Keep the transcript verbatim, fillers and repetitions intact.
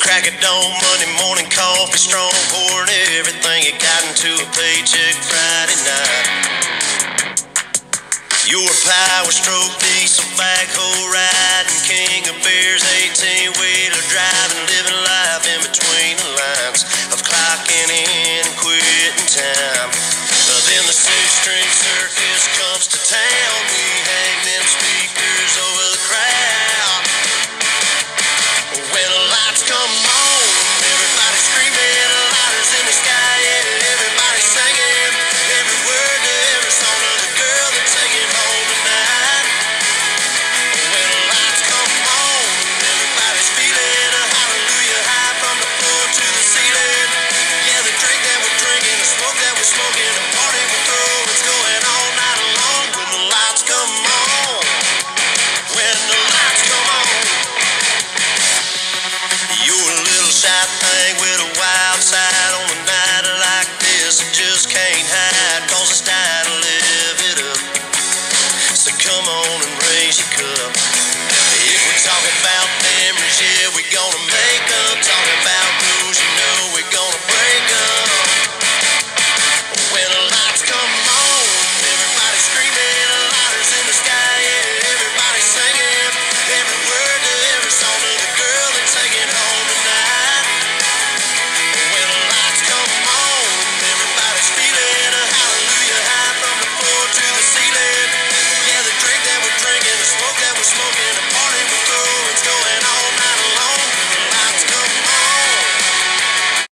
Crack of dawn, Monday morning coffee, strong, pouring everything you got into a paycheck Friday night. You're a power stroke, diesel backhoe riding, king of beers, eighteen-wheeler driving, living life in between the lines of clocking in and quitting time. But then the six-string circus comes to town. We hang them speakers over the crowd. When the lights come on, everybody screaming, lighters in the sky, yeah, everybody singing every word to every song of the girl they're taking home tonight. When the lights come on, everybody's feeling a hallelujah high from the floor to the ceiling. Yeah, the drink that we're drinking, the smoke that we're smoking, the party we throw, it's going all night long. When the lights come on, when the lights come on. You're a little shy thing with a wild side. On a night like this, you just can't hide, cause it's time to live it up. So come on and raise your cup. If we're talking about memories, yeah, we're gonna make